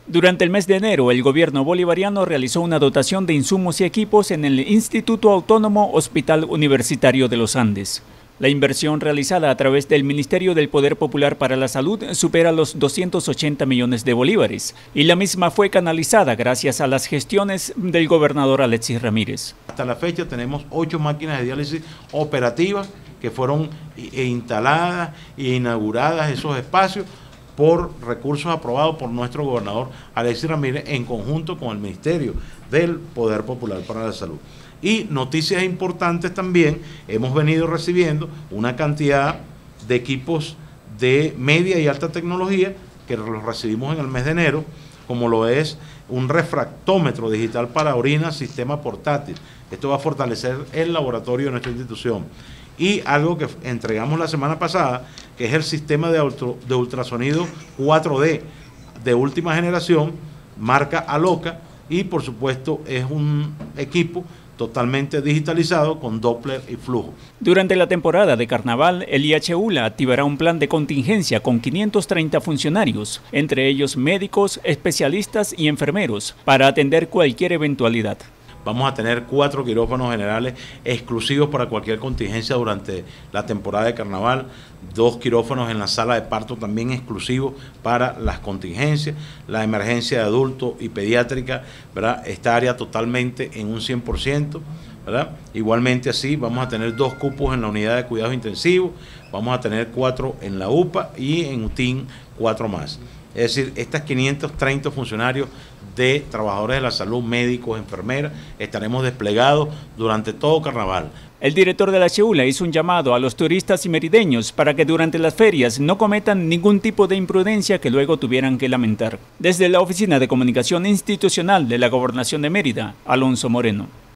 Durante el mes de enero, el gobierno bolivariano realizó una dotación de insumos y equipos en el Instituto Autónomo Hospital Universitario de los Andes. La inversión realizada a través del Ministerio del Poder Popular para la Salud supera los 280 millones de bolívares y la misma fue canalizada gracias a las gestiones del gobernador Alexis Ramírez. Hasta la fecha tenemos 8 máquinas de diálisis operativas que fueron instaladas e inauguradas esos espacios por recursos aprobados por nuestro gobernador Alexis Ramírez en conjunto con el Ministerio del Poder Popular para la Salud. Y noticias importantes también, hemos venido recibiendo una cantidad de equipos de media y alta tecnología que los recibimos en el mes de enero, como lo es un refractómetro digital para orina, sistema portátil. Esto va a fortalecer el laboratorio de nuestra institución. Y algo que entregamos la semana pasada, que es el sistema de ultrasonido 4D de última generación, marca Aloca, y por supuesto es un equipo totalmente digitalizado con Doppler y flujo. Durante la temporada de carnaval, el IHULA activará un plan de contingencia con 530 funcionarios, entre ellos médicos, especialistas y enfermeros, para atender cualquier eventualidad. Vamos a tener 4 quirófanos generales exclusivos para cualquier contingencia durante la temporada de carnaval, 2 quirófanos en la sala de parto también exclusivos para las contingencias, la emergencia de adulto y pediátrica, ¿verdad? Esta área totalmente en un 100%, ¿verdad? Igualmente así vamos a tener 2 cupos en la unidad de cuidados intensivos, vamos a tener 4 en la UPA y en UTIN 4 más. Es decir, estas 530 funcionarios de trabajadores de la salud, médicos, enfermeras, estaremos desplegados durante todo carnaval. El director de la IHULA hizo un llamado a los turistas y merideños para que durante las ferias no cometan ningún tipo de imprudencia que luego tuvieran que lamentar. Desde la Oficina de Comunicación Institucional de la Gobernación de Mérida, Alonso Moreno.